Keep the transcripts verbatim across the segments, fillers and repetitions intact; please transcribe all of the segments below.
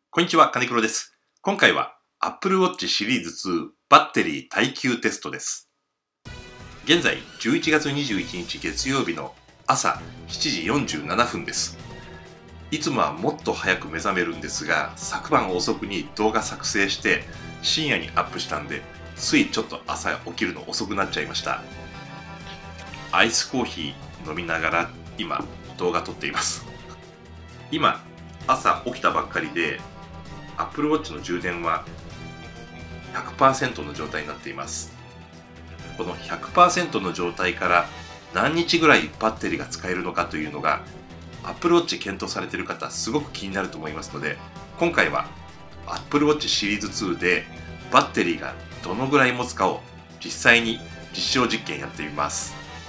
こんにちは、金黒です。今回は Apple Watch シリーズツーバッテリー耐久テストです。現在じゅういちがつにじゅういちにち月曜日の朝しちじよんじゅうななふんです。いつもはもっと早く目覚めるんですが、昨晩遅くに動画作成して深夜にアップしたんで、ついちょっと朝起きるの遅くなっちゃいました。アイスコーヒー飲みながら今動画撮っています。今朝起きたばっかりでApple Watch の充電は ひゃくパーセント の状態になっています。この ひゃくパーセント の状態から何日ぐらいバッテリーが使えるのかというのが Apple Watch 検討されている方すごく気になると思いますので、今回は Apple Watch シリーズツーでバッテリーがどのぐらい持つかを実際に実証実験やってみます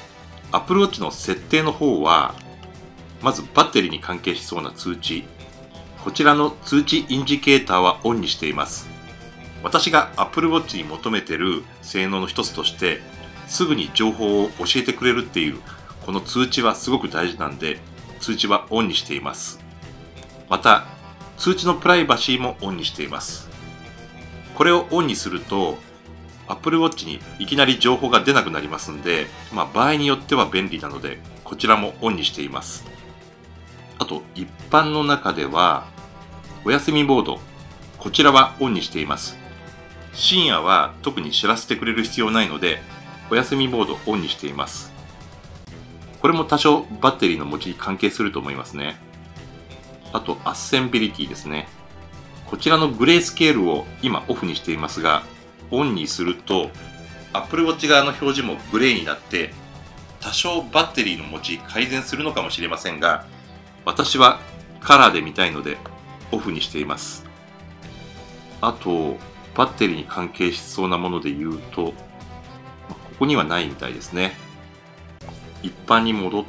。Apple Watch の設定の方は、まずバッテリーに関係しそうな通知、こちらの通知インジケーターはオンにしています。私が Apple Watch に求めている性能の一つとして、すぐに情報を教えてくれるっていう、この通知はすごく大事なんで、通知はオンにしています。また、通知のプライバシーもオンにしています。これをオンにすると、Apple Watch にいきなり情報が出なくなりますんで、まあ場合によっては便利なので、こちらもオンにしています。あと、一般の中では、お休みモード、こちらはオンにしています。深夜は特に知らせてくれる必要ないので、お休みモードオンにしています。これも多少バッテリーの持ちに関係すると思いますね。あと、アッセンビリティですね。こちらのグレースケールを今オフにしていますが、オンにすると、Apple Watch 側の表示もグレーになって、多少バッテリーの持ち改善するのかもしれませんが、私はカラーで見たいのでオフにしています。あと、バッテリーに関係しそうなもので言うと、ここにはないみたいですね。一般に戻って、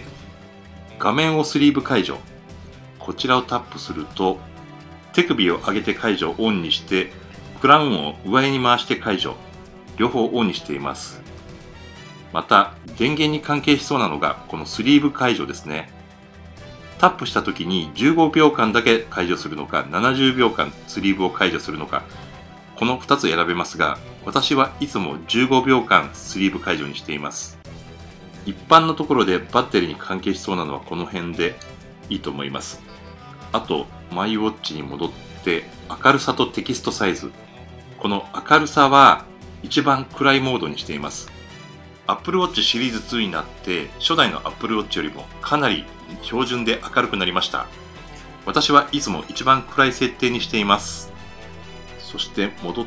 画面をスリーブ解除。こちらをタップすると、手首を上げて解除をオンにして、クラウンを上に回して解除。両方オンにしています。また、電源に関係しそうなのが、このスリーブ解除ですね。タップした時にじゅうごびょうかんだけ解除するのか、ななじゅうびょうかんスリーブを解除するのか、このふたつ選べますが、私はいつもじゅうごびょうかんスリーブ解除にしています。一般のところでバッテリーに関係しそうなのはこの辺でいいと思います。あと、マイウォッチに戻って、明るさとテキストサイズ。この明るさは一番暗いモードにしています。Apple Watch シリーズツーになって、初代の Apple Watch よりもかなり標準で明るくなりました。私はいつも一番暗い設定にしています。そして戻って、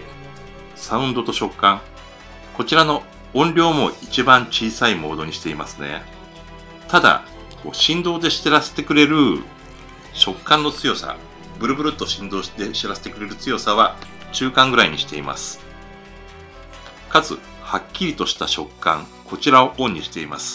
サウンドと触感。こちらの音量も一番小さいモードにしていますね。ただ、こう振動で知らせてくれる触感の強さ、ブルブルっと振動して知らせてくれる強さは中間ぐらいにしています。かつ、はっきりとした触感、こちらをオンにしています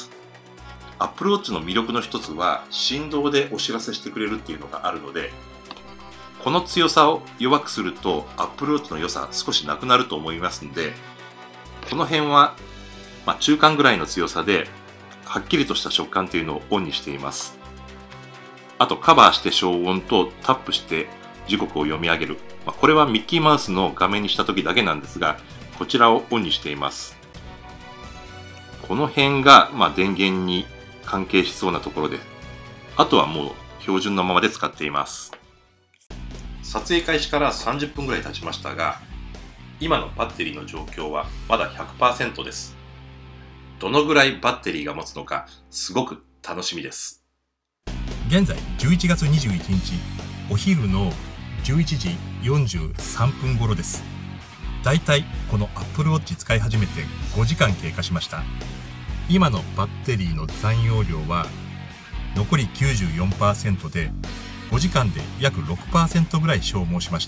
。Apple Watch の魅力の一つは振動でお知らせしてくれるっていうのがあるので、この強さを弱くすると Apple Watch の良さ少しなくなると思いますので、この辺は、まあ、中間ぐらいの強さではっきりとした触感っていうのをオンにしています。あとカバーして消音とタップして時刻を読み上げる。まあ、これはミッキーマウスの画面にした時だけなんですが、こちらをオンにしています。この辺が、まあ、電源に関係しそうなところで、あとはもう標準のままで使っています。撮影開始からさんじゅっぷんぐらい経ちましたが、今のバッテリーの状況はまだ ひゃくパーセント です。どのぐらいバッテリーが持つのか、すごく楽しみです。 現在じゅういちがつにじゅういちにちお昼のじゅういちじよんじゅうさんぷん頃です。だいたいこの Apple Watch 使い始めてごじかん経過しました。今のバッテリーの残容量は残り きゅうじゅうよんパーセント でごじかんで約 ろくパーセント ぐらい消耗しました。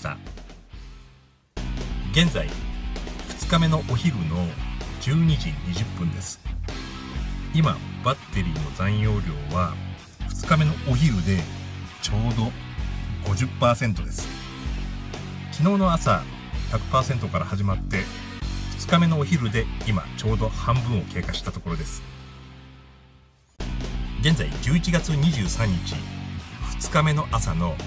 現在ふつかめのお昼のじゅうにじにじゅっぷんです。今バッテリーの残容量はふつかめのお昼でちょうど ごじゅっパーセント です。昨日の朝 ひゃくパーセント から始まってふつかめのお昼で今ちょうど半分を経過したところです。現在じゅういちがつにじゅうさんにちふつかめの朝の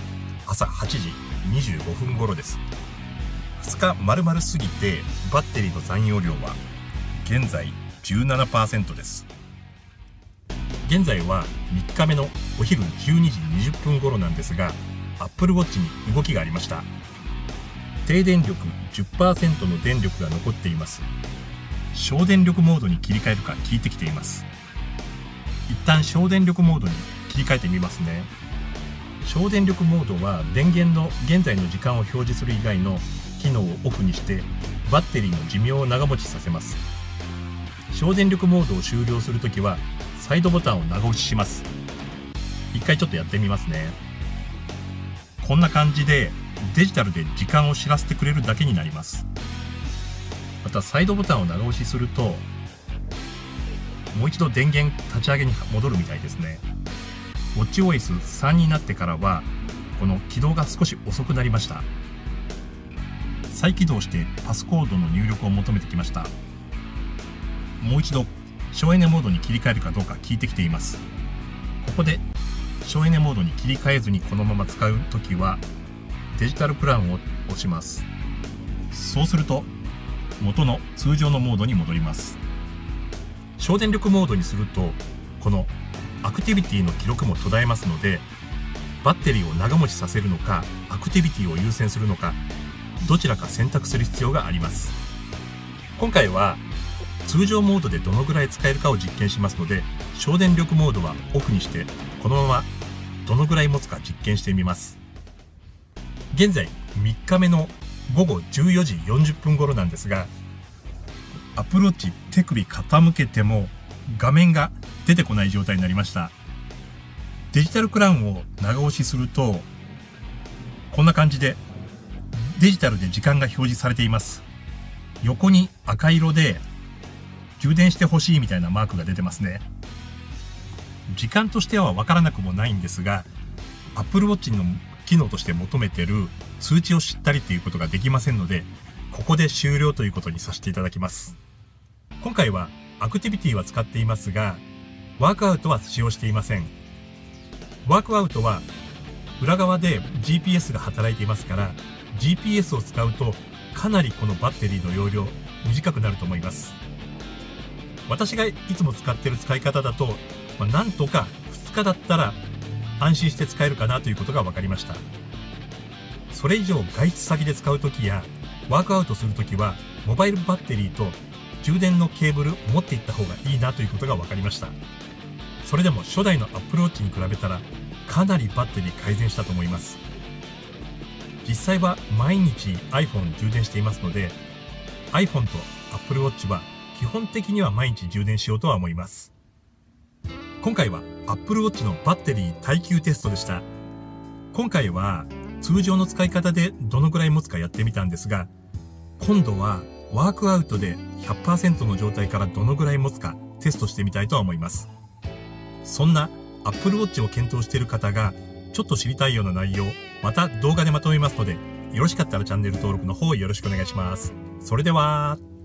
朝はちじにじゅうごふん頃です。ふつか丸々過ぎてバッテリーの残余量は現在 じゅうななパーセント です。現在はみっかめのお昼じゅうにじにじゅっぷん頃なんですが、 Apple Watch に動きがありました。低電力 じゅっパーセント の電力が残っています。省電力モードに切り替えるか聞いてきています。一旦省電力モードに切り替えてみますね。省電力モードは電源の現在の時間を表示する以外の機能をオフにしてバッテリーの寿命を長持ちさせます。省電力モードを終了するときはサイドボタンを長押しします。一回ちょっとやってみますね。こんな感じでデジタルで時間を知らせてくれるだけになります。またサイドボタンを長押しするともう一度電源立ち上げに戻るみたいですね。ウォッチオーエスさん になってからはこの起動が少し遅くなりました。再起動してパスコードの入力を求めてきました。もう一度省エネモードに切り替えるかどうか聞いてきています。ここで省エネモードに切り替えずにこのまま使うときはデジタルプランを押します。そうすると元の通常のモードに戻ります。省電力モードにするとこのアクティビティの記録も途絶えますので、バッテリーを長持ちさせるのかアクティビティを優先するのかどちらか選択する必要があります。今回は通常モードでどのぐらい使えるかを実験しますので、省電力モードはオフにしてこのままどのぐらい持つか実験してみます。現在みっかめのごごじゅうよじよんじゅっぷん頃なんですが、Apple Watch手首傾けても画面が出てこない状態になりました。デジタルクラウンを長押しするとこんな感じでデジタルで時間が表示されています。横に赤色で充電してほしいみたいなマークが出てますね。時間としては分からなくもないんですが、 Apple Watch の機能として求めてる通知を知ったりということができませんので、ここで終了ということにさせていただきます。今回はアクティビティは使っていますが、ワークアウトは使用していません。ワークアウトは裏側で ジーピーエス が働いていますから、 ジーピーエス を使うとかなりこのバッテリーの容量短くなると思います。私がいつも使っている使い方だと、まあ、なんとかふつかだったら安心して使えるかなということが分かりました。それ以上外出先で使うときやワークアウトするときはモバイルバッテリーと充電のケーブル持っていった方がいいなということが分かりました。それでも初代の Apple Watch に比べたらかなりバッテリー改善したと思います。実際は毎日 iPhone 充電していますので、 iPhone と Apple Watch は基本的には毎日充電しようとは思います。今回は Apple Watch のバッテリー耐久テストでした。今回は通常の使い方でどのくらい持つかやってみたんですが、今度はワークアウトで ひゃくパーセント の状態からどのぐらい持つかテストしてみたいと思います。そんな Apple Watch を検討している方がちょっと知りたいような内容、また動画でまとめますので、よろしかったらチャンネル登録の方よろしくお願いします。それでは。